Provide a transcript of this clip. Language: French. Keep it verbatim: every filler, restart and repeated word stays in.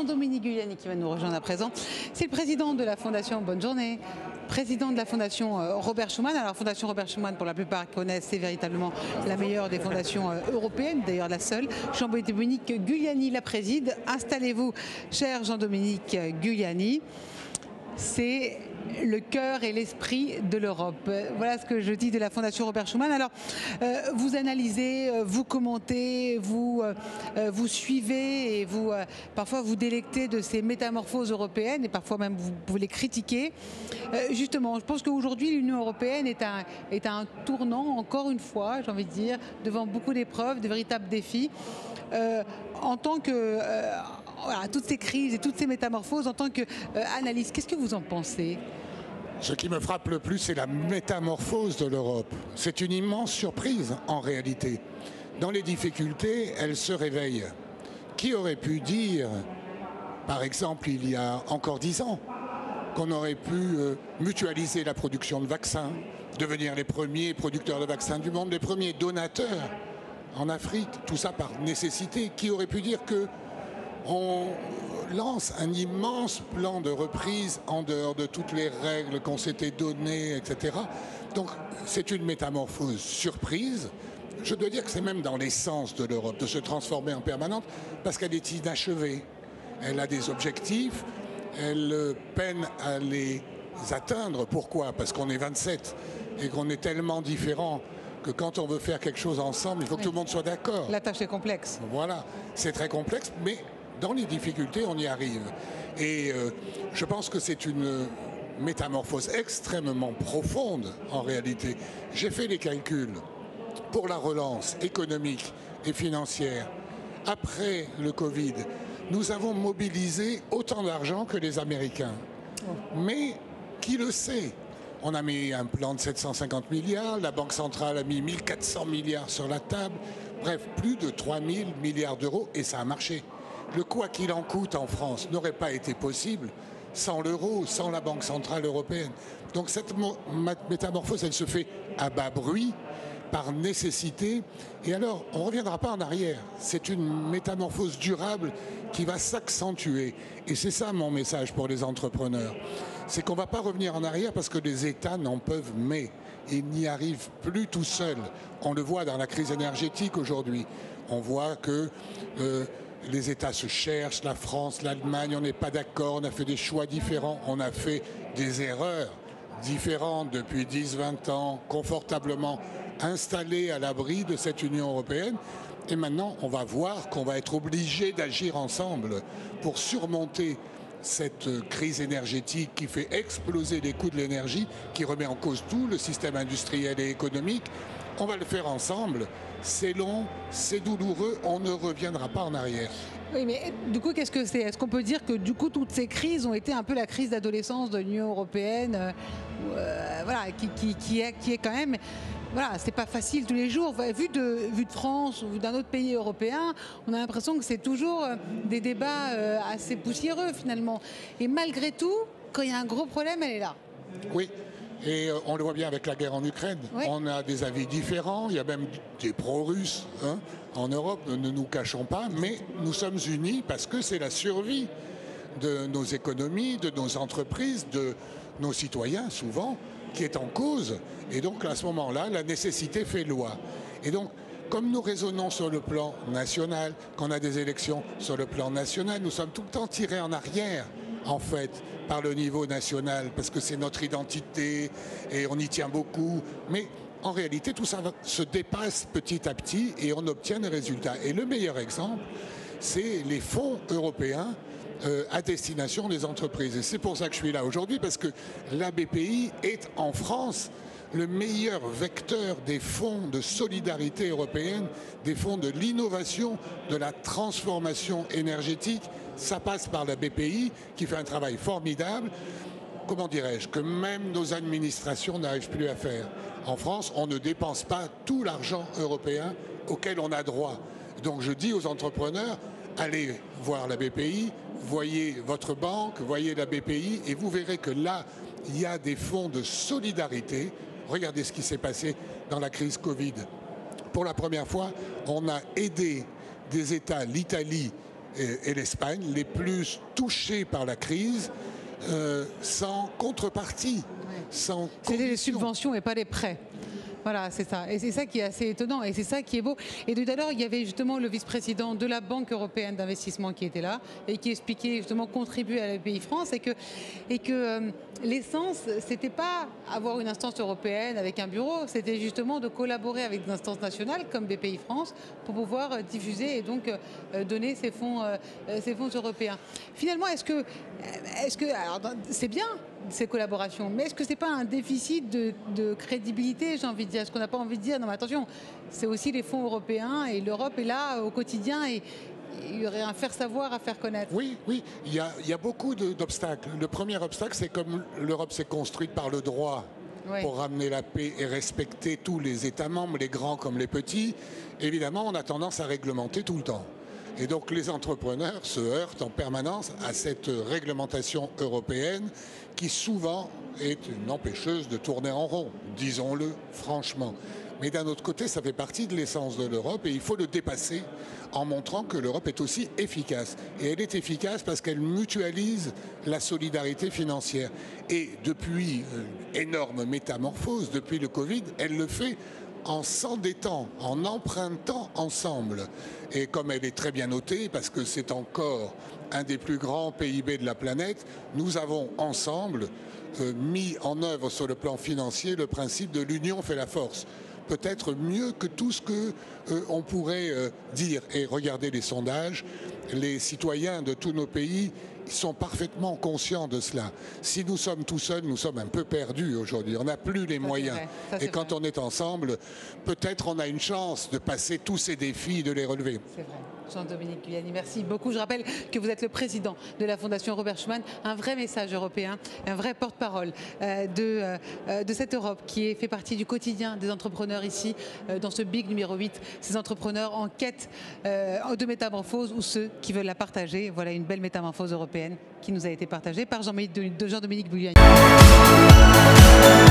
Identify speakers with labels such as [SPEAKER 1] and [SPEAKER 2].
[SPEAKER 1] Jean-Dominique Guliani qui va nous rejoindre à présent. C'est le président de la Fondation Bonne Journée, président de la Fondation Robert Schuman. Alors, Fondation Robert Schuman, pour la plupart connaissent, c'est véritablement la meilleure des fondations européennes, d'ailleurs la seule. Jean-Dominique Guliani la préside. Installez-vous, cher Jean-Dominique Guliani. C'est le cœur et l'esprit de l'Europe. Voilà ce que je dis de la Fondation Robert Schuman. Alors, euh, vous analysez, vous commentez, vous, euh, vous suivez et vous, euh, parfois vous délectez de ces métamorphoses européennes et parfois même vous pouvez les critiquer. Euh, justement, je pense qu'aujourd'hui l'Union européenne est à, est à un tournant, encore une fois, j'ai envie de dire, devant beaucoup d'épreuves, de véritables défis. Euh, en tant que... Euh, Voilà, toutes ces crises et toutes ces métamorphoses, en tant qu'analyste, qu'est-ce que vous en pensez?
[SPEAKER 2] Ce qui me frappe le plus, c'est la métamorphose de l'Europe. C'est une immense surprise, en réalité. Dans les difficultés, elle se réveille. Qui aurait pu dire, par exemple, il y a encore dix ans, qu'on aurait pu euh, mutualiser la production de vaccins, devenir les premiers producteurs de vaccins du monde, les premiers donateurs en Afrique, tout ça par nécessité. Qui aurait pu dire que on lance un immense plan de reprise en dehors de toutes les règles qu'on s'était données, et cetera. Donc c'est une métamorphose surprise. Je dois dire que c'est même dans l'essence de l'Europe de se transformer en permanente parce qu'elle est inachevée. Elle a des objectifs, elle peine à les atteindre. Pourquoi? Parce qu'on est vingt-sept et qu'on est tellement différents que quand on veut faire quelque chose ensemble, il faut que oui. tout le monde soit d'accord.
[SPEAKER 1] La tâche est complexe.
[SPEAKER 2] Voilà, c'est très complexe, mais dans les difficultés, on y arrive. Et euh, je pense que c'est une métamorphose extrêmement profonde, en réalité. J'ai fait les calculs pour la relance économique et financière. Après le Covid, nous avons mobilisé autant d'argent que les Américains. Mais qui le sait? On a mis un plan de sept cent cinquante milliards, la Banque centrale a mis mille quatre cents milliards sur la table. Bref, plus de trois mille milliards d'euros, et ça a marché. Le quoi qu'il en coûte en France n'aurait pas été possible sans l'euro, sans la Banque centrale européenne. Donc cette métamorphose, elle se fait à bas bruit, par nécessité. Et alors, on ne reviendra pas en arrière. C'est une métamorphose durable qui va s'accentuer. Et c'est ça mon message pour les entrepreneurs. C'est qu'on ne va pas revenir en arrière parce que les États n'en peuvent mais. Ils n'y arrivent plus tout seuls. On le voit dans la crise énergétique aujourd'hui. On voit que... Euh, les États se cherchent, la France, l'Allemagne, on n'est pas d'accord, on a fait des choix différents, on a fait des erreurs différentes depuis dix vingt ans, confortablement installés à l'abri de cette Union européenne. Et maintenant, on va voir qu'on va être obligé d'agir ensemble pour surmonter cette crise énergétique qui fait exploser les coûts de l'énergie, qui remet en cause tout le système industriel et économique. On va le faire ensemble. C'est long, c'est douloureux, on ne reviendra pas en arrière.
[SPEAKER 1] Oui, mais du coup, qu'est-ce que c'est? Est-ce qu'on peut dire que du coup, toutes ces crises ont été un peu la crise d'adolescence de l'Union européenne, euh, voilà, qui, qui, qui, est, qui est quand même... Voilà, c'est pas facile tous les jours. Vu de, vu de France ou d'un autre pays européen, on a l'impression que c'est toujours des débats assez poussiéreux finalement. Et malgré tout, quand il y a un gros problème, elle est là.
[SPEAKER 2] Oui. Et on le voit bien avec la guerre en Ukraine. Oui. On a des avis différents, il y a même des pro-russes hein, en Europe, ne nous cachons pas, mais nous sommes unis parce que c'est la survie de nos économies, de nos entreprises, de nos citoyens souvent, qui est en cause. Et donc à ce moment-là, la nécessité fait loi. Et donc, comme nous raisonnons sur le plan national, qu'on a des élections sur le plan national, nous sommes tout le temps tirés en arrière, en fait, par le niveau national, parce que c'est notre identité et on y tient beaucoup. Mais en réalité, tout ça se dépasse petit à petit et on obtient des résultats. Et le meilleur exemple, c'est les fonds européens euh, à destination des entreprises. Et c'est pour ça que je suis là aujourd'hui, parce que la B P I est en France le meilleur vecteur des fonds de solidarité européenne, des fonds de l'innovation, de la transformation énergétique. Ça passe par la B P I qui fait un travail formidable, comment dirais-je, que même nos administrations n'arrivent plus à faire. En France, on ne dépense pas tout l'argent européen auquel on a droit. Donc je dis aux entrepreneurs, allez voir la B P I, voyez votre banque, voyez la B P I et vous verrez que là, il y a des fonds de solidarité. Regardez ce qui s'est passé dans la crise Covid. Pour la première fois, on a aidé des États, l'Italie et, et l'Espagne, les plus touchés par la crise, euh, sans contrepartie, ouais. sans
[SPEAKER 1] C'était les subventions et pas les prêts. Voilà, c'est ça. Et c'est ça qui est assez étonnant et c'est ça qui est beau. Et tout à l'heure, il y avait justement le vice-président de la Banque européenne d'investissement qui était là et qui expliquait justement contribuer à la B P I France et que, et que euh, l'essence, c'était pas avoir une instance européenne avec un bureau, c'était justement de collaborer avec des instances nationales comme B P I France pour pouvoir euh, diffuser et donc euh, donner ces fonds, euh, ces fonds européens. Finalement, est-ce que, est-ce que, alors c'est bien ces collaborations, mais est-ce que c'est pas un déficit de, de crédibilité, j'ai envie de dire, est-ce qu'on n'a pas envie de dire, non mais attention, c'est aussi les fonds européens et l'Europe est là au quotidien et il y aurait un faire savoir à faire connaître.
[SPEAKER 2] Oui, oui, il y a, il y a beaucoup d'obstacles. Le premier obstacle, c'est comme l'Europe s'est construite par le droit oui. pour ramener la paix et respecter tous les États membres, les grands comme les petits. Évidemment, on a tendance à réglementer tout le temps. Et donc les entrepreneurs se heurtent en permanence à cette réglementation européenne qui souvent est une empêcheuse de tourner en rond, disons-le franchement. Mais d'un autre côté, ça fait partie de l'essence de l'Europe et il faut le dépasser en montrant que l'Europe est aussi efficace. Et elle est efficace parce qu'elle mutualise la solidarité financière. Et depuis une énorme métamorphose, depuis le Covid, elle le fait en s'endettant, en empruntant ensemble. Et comme elle est très bien notée, parce que c'est encore un des plus grands P I B de la planète, nous avons ensemble euh, mis en œuvre sur le plan financier le principe de l'union fait la force. Peut-être mieux que tout ce que euh, on pourrait euh, dire. Et regardez les sondages, les citoyens de tous nos pays sont parfaitement conscients de cela. Si nous sommes tout seuls, nous sommes un peu perdus aujourd'hui. On n'a plus les ça moyens. Ça, et quand vrai. on est ensemble, peut-être on a une chance de passer tous ces défis, de les relever.
[SPEAKER 1] C'est vrai. Jean-Dominique Guyani, merci beaucoup. Je rappelle que vous êtes le président de la Fondation Robert Schuman, un vrai message européen, un vrai porte-parole euh, de, euh, de cette Europe qui fait partie du quotidien des entrepreneurs ici, euh, dans ce Big numéro huit, ces entrepreneurs en quête euh, de métamorphose ou ceux qui veulent la partager. Voilà une belle métamorphose européenne qui nous a été partagée par Jean-Dominique Guyani.